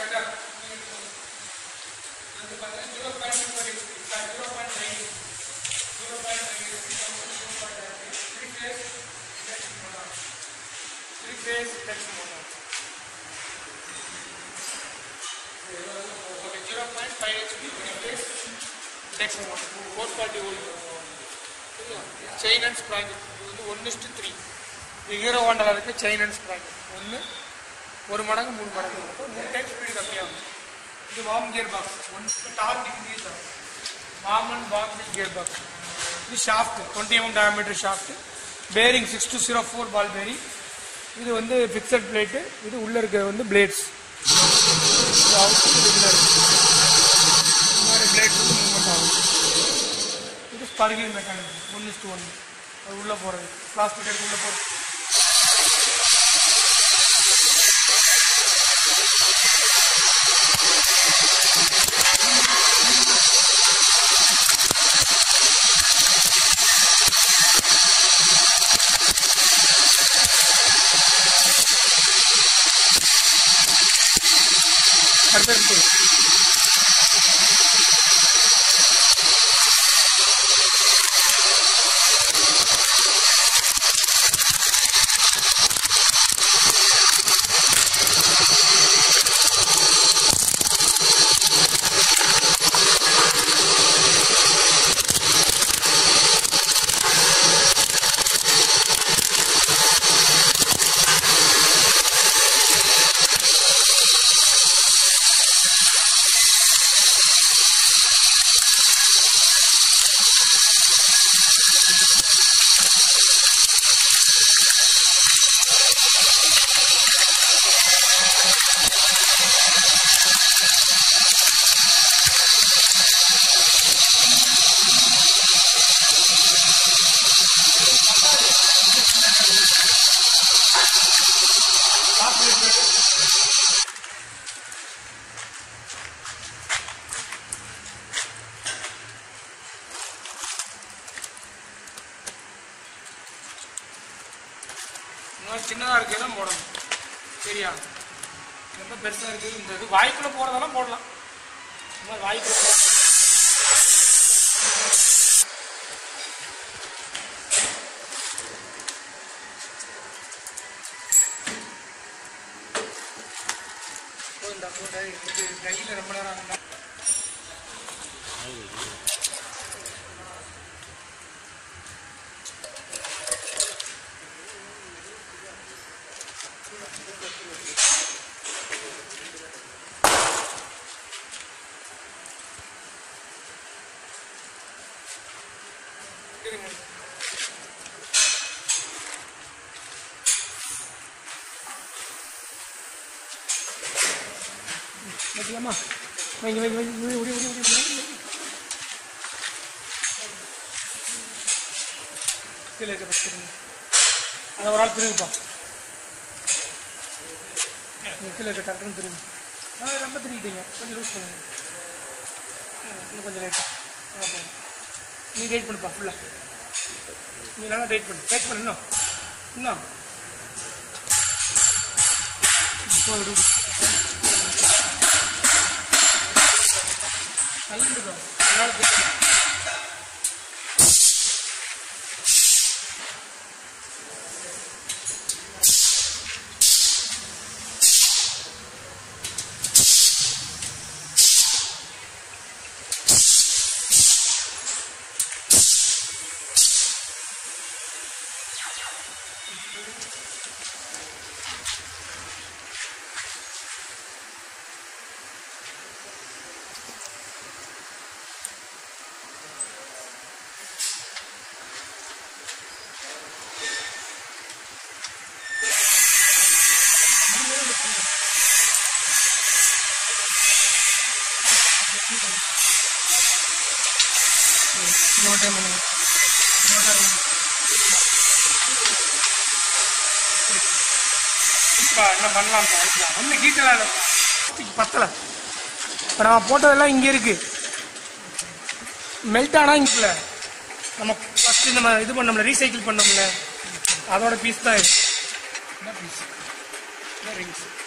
chain and sprocket 1:3 Hero Honda chain and sprocket 1 மடங்கு 3 மடங்கு 3 time speed கம்மியாகும். இது worm gear box 1 torque increase ஆகும். Worm gear box. இது shaft 20 mm diameter shaft. Bearing 6204 ball bearing. இது வந்து fixed plate. இது உள்ள இருக்கிற வந்து பிளேட்ஸ். இது அவுட் இது உள்ள இருக்கு. இந்த மாதிரி பிளேட் வந்து மூவ்மெண்ட் ஆகும். இது ஸ்பர்கிங் மெக்கானிசம் 1:1 அது உள்ள போறது. பிளாஸ்டிக் எடுத்து உள்ள போறது. சின்னதாக இருக்கிறதெல்லாம் போடணும். சரியா? ரொம்ப பெருசாக இருக்குது. இந்த இது வாய்க்குள்ள போகிறதெல்லாம் போடலாம். வாய்க்குள்ள கையில் ரொம்ப நேரம் ஆகுங்க. வைக்கலாமா? வைங்க வைங்க வைங்க ஓடி ஓடி ஓடி கீழே அதை ஒரு ஆள் திரும்பிப்பா. கீழே கரெக்டாக திரும்பி ரொம்ப திரும்பிட்டீங்க. கொஞ்சம் லூஸ் பண்ணுங்க. இன்னும் கொஞ்சம் லைட். நீ வெயிட் பண்ணுப்பா ஃபுல்லாக. நீ நல்லா வெயிட் பண்ணு இன்னும் இன்னும் என்ன பண்ணலாம் ஒன்றும் ஹீட்டெல்லாம் பத்தலை. இப்போ நம்ம போட்டதெல்லாம் இங்கே இருக்கு. மெல்ட் ஆனால் இங்கே நம்ம ஃபஸ்ட்டு நம்ம இது பண்ணோம்ல, ரீசைக்கிள் பண்ணோம்ல, அதோட பீஸ் தான் இது. என்ன பீஸ்? ரிங்ஸ்.